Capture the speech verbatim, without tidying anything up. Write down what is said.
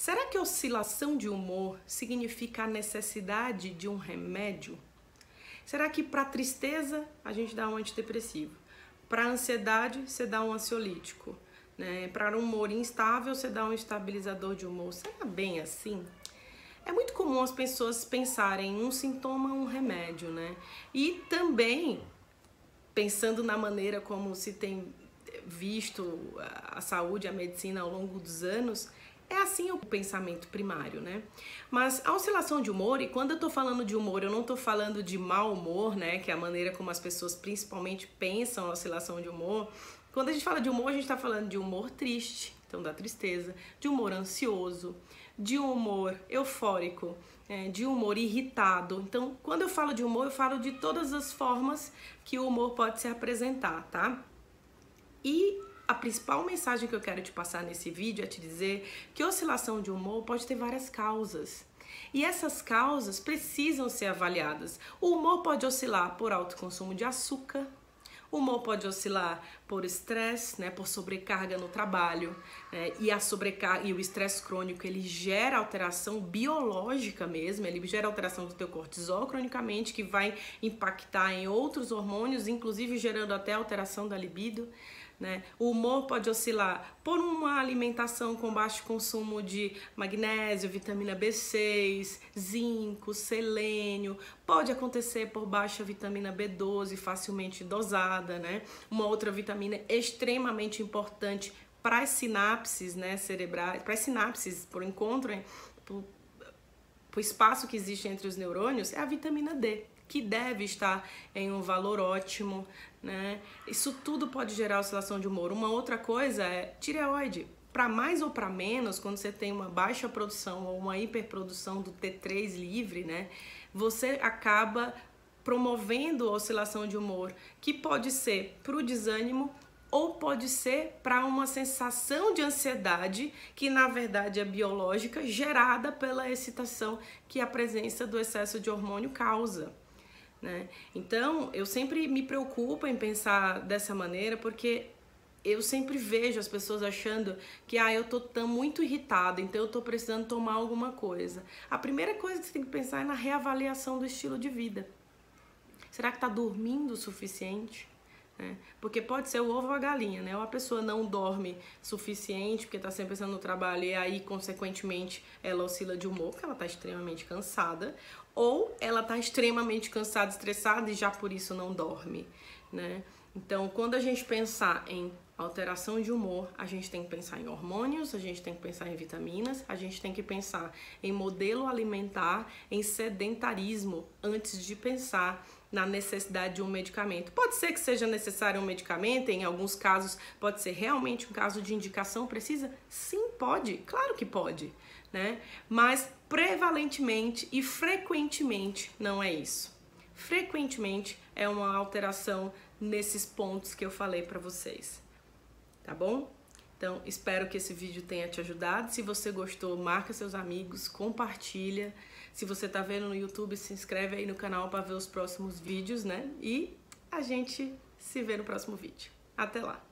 Será que oscilação de humor significa a necessidade de um remédio? Será que para tristeza a gente dá um antidepressivo? Para ansiedade você dá um ansiolítico? Né? Para um humor instável você dá um estabilizador de humor? Será bem assim? É muito comum as pessoas pensarem um sintoma, um remédio, né? E também pensando na maneira como se tem visto a saúde, a medicina ao longo dos anos, é assim o pensamento primário, né? Mas a oscilação de humor, e quando eu tô falando de humor, eu não tô falando de mau humor, né? Que é a maneira como as pessoas principalmente pensam a oscilação de humor. Quando a gente fala de humor, a gente tá falando de humor triste, então da tristeza, de humor ansioso, de humor eufórico, é, de humor irritado. Então, quando eu falo de humor, eu falo de todas as formas que o humor pode se apresentar, tá? E a principal mensagem que eu quero te passar nesse vídeo é te dizer que oscilação de humor pode ter várias causas. E essas causas precisam ser avaliadas. O humor pode oscilar por alto consumo de açúcar, o humor pode oscilar por estresse, né, por sobrecarga no trabalho, né, e a sobrecarga e o estresse crônico, ele gera alteração biológica mesmo, ele gera alteração do teu cortisol cronicamente, que vai impactar em outros hormônios, inclusive gerando até alteração da libido. Né? O humor pode oscilar por uma alimentação com baixo consumo de magnésio, vitamina B seis, zinco, selênio. Pode acontecer por baixa vitamina B doze, facilmente dosada, né? Uma outra vitamina extremamente importante para as sinapses, né, cerebrais, para as sinapses, por encontro, por, por espaço que existe entre os neurônios, é a vitamina D, que deve estar em um valor ótimo, né? Isso tudo pode gerar oscilação de humor. Uma outra coisa é tireoide. Para mais ou para menos, quando você tem uma baixa produção ou uma hiperprodução do T três livre, né? Você acaba promovendo a oscilação de humor, que pode ser para o desânimo ou pode ser para uma sensação de ansiedade, que na verdade é biológica, gerada pela excitação que a presença do excesso de hormônio causa. Né? Então, eu sempre me preocupo em pensar dessa maneira, porque eu sempre vejo as pessoas achando que ah, eu tô tão muito irritada, então eu tô precisando tomar alguma coisa. A primeira coisa que você tem que pensar é na reavaliação do estilo de vida. Será que tá dormindo o suficiente? Né? Porque pode ser o ovo ou a galinha, né? Ou a pessoa não dorme suficiente porque tá sempre pensando no trabalho e aí, consequentemente, ela oscila de humor porque ela tá extremamente cansada, ou ela tá extremamente cansada, estressada e já por isso não dorme, né? Então, quando a gente pensar em alteração de humor, a gente tem que pensar em hormônios, a gente tem que pensar em vitaminas, a gente tem que pensar em modelo alimentar, em sedentarismo, antes de pensar na necessidade de um medicamento. Pode ser que seja necessário um medicamento, em alguns casos pode ser realmente um caso de indicação precisa? Sim, pode, claro que pode, né? Mas prevalentemente e frequentemente não é isso. Frequentemente é uma alteração nesses pontos que eu falei para vocês, tá bom? Então, espero que esse vídeo tenha te ajudado. Se você gostou, marca seus amigos, compartilha. Se você tá vendo no YouTube, se inscreve aí no canal para ver os próximos vídeos, né? E a gente se vê no próximo vídeo. Até lá!